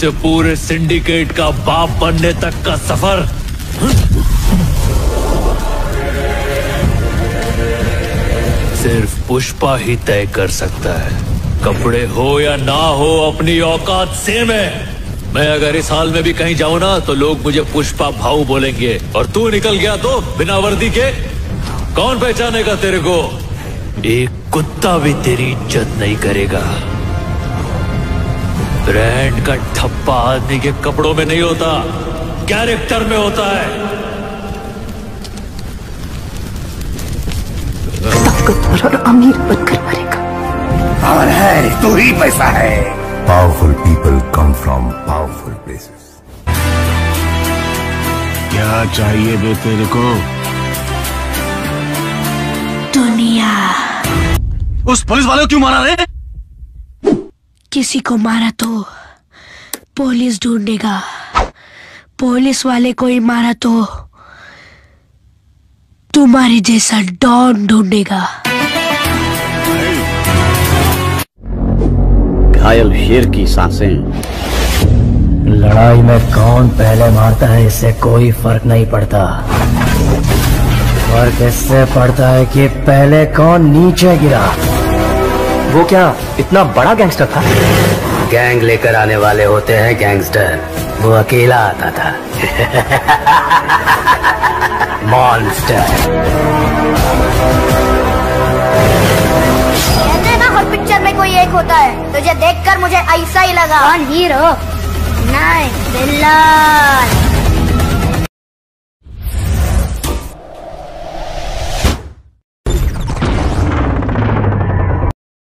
से पूरे सिंडिकेट का बाप बनने तक का सफर सिर्फ पुष्पा ही तय कर सकता है। कपड़े हो या ना हो, अपनी औकात सेम है। मैं अगर इस हाल में भी कहीं जाऊं ना तो लोग मुझे पुष्पा भाऊ बोलेंगे, और तू निकल गया तो बिना वर्दी के कौन पहचानेगा तेरे को? एक कुत्ता भी तेरी इज्जत नहीं करेगा। ब्रांड का ठप्पा आदमी के कपड़ों में नहीं होता, कैरेक्टर में होता है। और अमीर बनकर मरेगा। और है तू ही पैसा है। Powerful people come from powerful places. क्या चाहिए बे तेरे को? दुनिया। उस पुलिस वाले को क्यों मारा रे? किसी को मारा तो पुलिस ढूंढेगा, पुलिस वाले को ही मारा तो तुम्हारे जैसा डॉन ढूंढेगा। घायल शेर की सांसें। लड़ाई में कौन पहले मारता है इससे कोई फर्क नहीं पड़ता। फर्क इससे पड़ता है कि पहले कौन नीचे गिरा। वो क्या इतना बड़ा गैंगस्टर था? गैंग लेकर आने वाले होते हैं गैंगस्टर, वो अकेला आता था। मॉन्स्टर। कहते हैं ना हर पिक्चर में कोई एक होता है, तुझे देखकर मुझे ऐसा ही लगा। कौन हीरो? नहीं, विलन।